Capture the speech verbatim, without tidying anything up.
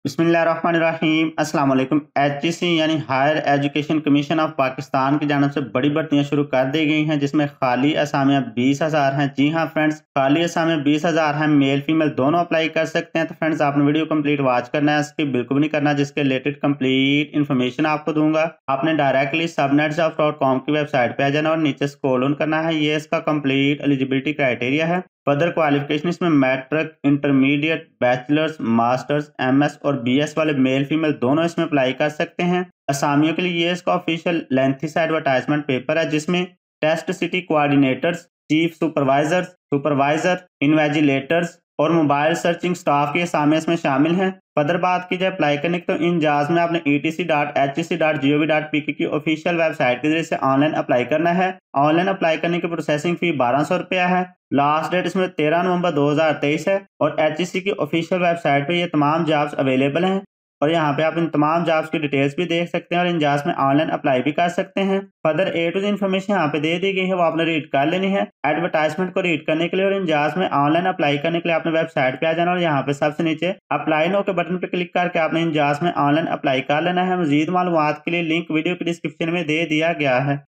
बिस्मिल्लाहिर्रहमानिर्रहीम अस्सलाम वालेकुम। एच ई सी यानी higher education commission of Pakistan की जानिब से बड़ी भर्तियां शुरू कर दी गई हैं, जिसमें खाली असामियां बीस हज़ार हैं। जी हाँ फ्रेंड्स, खाली असामियां बीस हज़ार हैं। मेल फीमेल दोनों अप्लाई कर सकते हैं। तो फ्रेंड्स, आपने वीडियो कंप्लीट वॉच करना है, इसकी बिल्कुल नहीं करना, जिसके रिलेटेड कंप्लीट इन्फॉर्मेशन आपको दूंगा। आपने directly subnet job dot com की वेबसाइट पे आ जाना और नीचे स्क्रॉल ऑन करना है। ये इसका कंप्लीट एलिजिबिलिटी क्राइटेरिया है। फर्दर क्वालिफिकेशन इसमें matric, intermediate, bachelors, masters, MS और बीएस वाले मेल फीमेल दोनों इसमें अप्लाई कर सकते हैं। असामियों के लिए ये इसका ऑफिशियल लेंथी सा एडवर्टाइजमेंट पेपर है, जिसमें test city coordinators, chief supervisors, supervisor, invigilators और मोबाइल सर्चिंग स्टाफ के असामियां इसमें शामिल हैं। फर्दर बात की जाए अप्लाई करने की, तो इन जाज में आपने E T C dot H E C dot G O V dot P K की ऑफिशियल वेबसाइट के जरिए से ऑनलाइन अप्लाई करना है। ऑनलाइन अप्लाई करने की प्रोसेसिंग फी बारह सौ रुपया है। लास्ट डेट इसमें तेरह नवंबर दो हज़ार तेईस है और एच ई सी की ऑफिशियल वेबसाइट पे ये तमाम जॉब्स अवेलेबल हैं और यहाँ पे आप इन तमाम जॉब्स की डिटेल्स भी देख सकते हैं और इन जॉब्स में ऑनलाइन अप्लाई भी कर सकते हैं। फर्दर ए टू इन्फॉर्मेशन यहाँ पे दे दी गई है, वो आपने रीड कर लेनी है। एडवर्टाइजमेंट को रीड करने के लिए और इन जॉब्स में ऑनलाइन अप्लाई करने के लिए आपने वेबसाइट पे आ जाना और यहाँ पे सबसे नीचे अप्लाई नो के बटन पे क्लिक करके आपने इन जॉब्स में ऑनलाइन अप्लाई कर लेना है। मजीद मालूमात के लिए लिंक वीडियो के डिस्क्रिप्शन में दे दिया गया है।